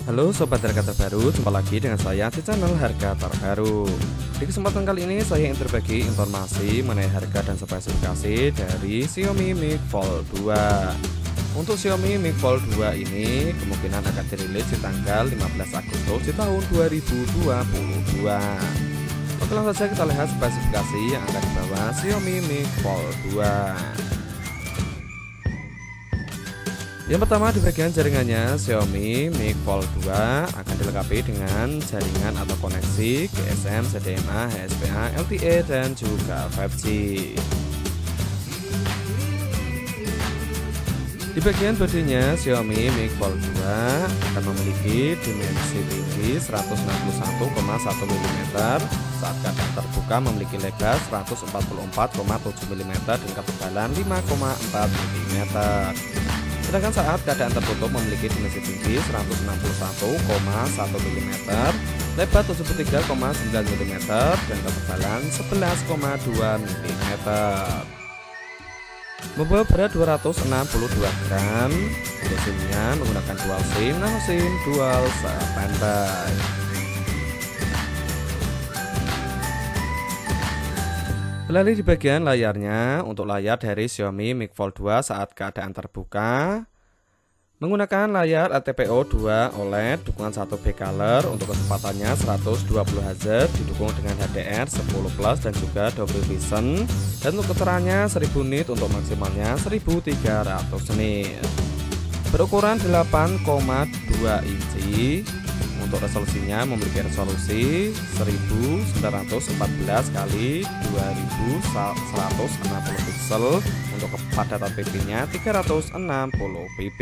Halo Sobat Harga Terbaru, jumpa lagi dengan saya di channel Harga Terbaru. Di kesempatan kali ini saya ingin berbagi informasi mengenai harga dan spesifikasi dari Xiaomi Mi Fold 2. Untuk Xiaomi Mi Fold 2 ini kemungkinan akan dirilis di tanggal 15 Agustus di tahun 2022. Oke, langsung saja kita lihat spesifikasi yang akan dibawa Xiaomi Mi Fold 2. Yang pertama, di bagian jaringannya Xiaomi Mi Fold 2 akan dilengkapi dengan jaringan atau koneksi GSM, CDMA, HSPA, LTE dan juga 5G. Di bagian bodinya Xiaomi Mi Fold 2 akan memiliki dimensi tinggi 161,1 mm, saat keadaan terbuka memiliki lebar 144,7 mm dan ketebalan 5,4 mm. Sedangkan saat keadaan tertutup memiliki dimensi tinggi 161,1 mm, lebar 73,9 mm dan ketebalan 11,2 mm. Membawa berat 262 gram. Untuk SIM-nya menggunakan dual SIM, nano SIM, dual standby. Beralih di bagian layarnya, untuk layar dari Xiaomi Mi Fold 2 saat keadaan terbuka menggunakan layar LTPO 2 OLED dukungan 1B color. Untuk kecepatannya 120 Hz, didukung dengan HDR 10+ dan juga Dolby Vision, dan untuk keterangannya 1000 nit, untuk maksimalnya 1300 nit. Berukuran 8,2 inci. Untuk resolusinya memiliki resolusi 1914 x 2160 pixel. Untuk kepadatan pp-nya 360 pp.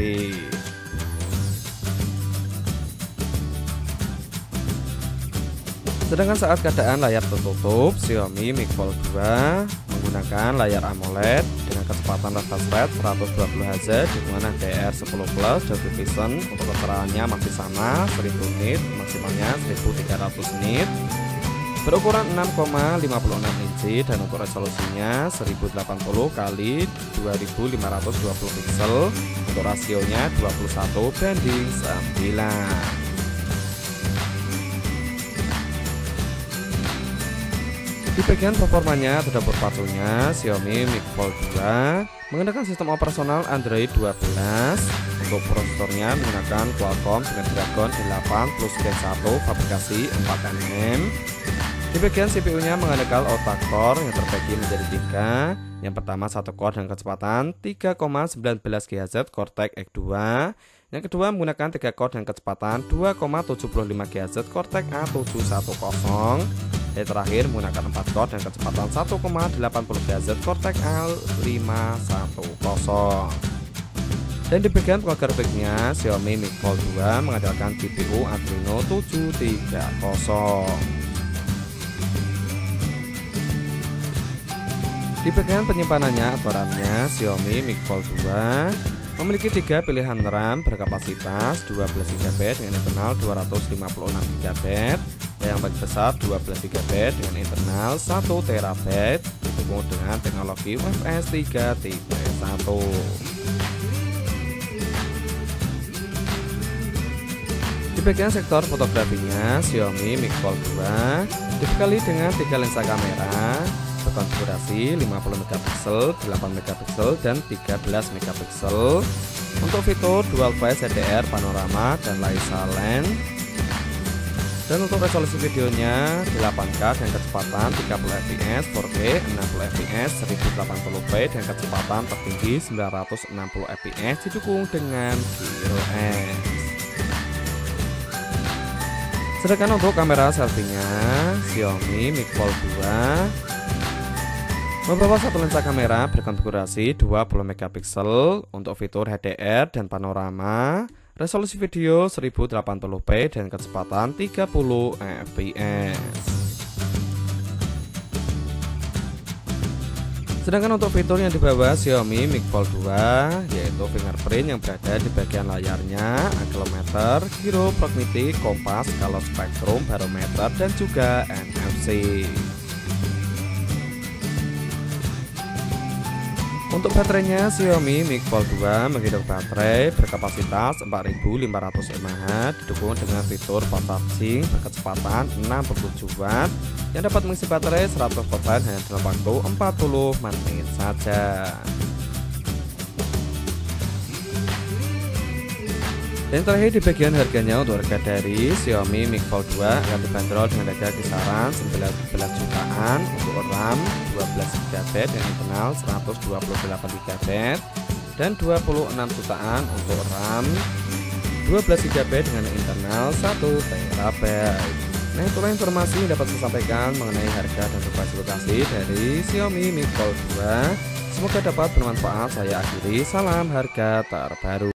Sedangkan saat keadaan layar tertutup, Xiaomi Mi Fold 2 menggunakan layar AMOLED dengan kecepatan refresh rate 120 Hz, dukungan HDR 10+ Dolby Vision. Untuk keterangannya masih sama, 1000 nit, maksimalnya 1300 nit. Berukuran 6,56 inci dan untuk resolusinya 1080 x 2520 pixel. Untuk rasionya 21:9. Di bagian performanya atau dapur pacunya, Xiaomi Mi Fold 2 menggunakan sistem operasional Android 12. Untuk prosesornya menggunakan Qualcomm Snapdragon 8 plus Gen 1 fabrikasi 4nm. Di bagian CPU-nya mengandalkan octa-core yang terbagi menjadi 3. Yang pertama 1 core dengan kecepatan 3,19 GHz Cortex X2. Yang kedua menggunakan 3 core dengan kecepatan 2,75 GHz Cortex A710. Dan terakhir menggunakan 4 core dengan kecepatan 1,80 GHz Cortex A510. Dan di bagian pengeluar grafiknya, Xiaomi Mi Fold 2 mengandalkan GPU Adreno 730. Di bagian penyimpanannya atau RAM-nya, Xiaomi Mi Fold 2 memiliki 3 pilihan RAM berkapasitas 12 GB dengan internal 256 GB, dan yang paling besar 12 GB dengan internal 1 TB, didukung dengan teknologi UFS 3.1. Di bagian sektor fotografinya, Xiaomi Mi Fold 2 dibekali dengan 3 lensa kamera berkonfigurasi 50 megapiksel, 8 megapiksel, dan 13 megapiksel. Untuk fitur dual face HDR, panorama, dan laser lens. Dan untuk resolusi videonya 8K dengan kecepatan 30 fps, 4K 60 fps, 1080p dan kecepatan tertinggi 960 fps, didukung dengan DRS. Sedangkan untuk kamera selfie-nya, Xiaomi Mi Fold 2 membawa satu lensa kamera berkonfigurasi 20 megapiksel. Untuk fitur HDR dan panorama, resolusi video 1080p dan kecepatan 30 fps. Sedangkan untuk fitur yang dibawa Xiaomi Mi Fold 2 yaitu fingerprint yang berada di bagian layarnya, accelerometer, gyro, proximity, kompas, color spectrum, barometer, dan juga NFC. Untuk baterainya, Xiaomi Mi Fold 2 menghidup baterai berkapasitas 4500 mAh, didukung dengan fitur fast charging berkecepatan 67 Watt yang dapat mengisi baterai 100% hanya dalam waktu 40 menit saja. Dan terakhir di bagian harganya, untuk harga dari Xiaomi Mi Fold 2 akan dibanderol dengan harga kisaran 19 jutaan untuk RAM 12GB dan internal 128GB dan 26 jutaan untuk RAM 12GB dengan internal 1TB. Nah, itulah informasi yang dapat saya sampaikan mengenai harga dan spesifikasi dari Xiaomi Mi Fold 2. Semoga dapat bermanfaat. Saya akhiri, salam harga terbaru.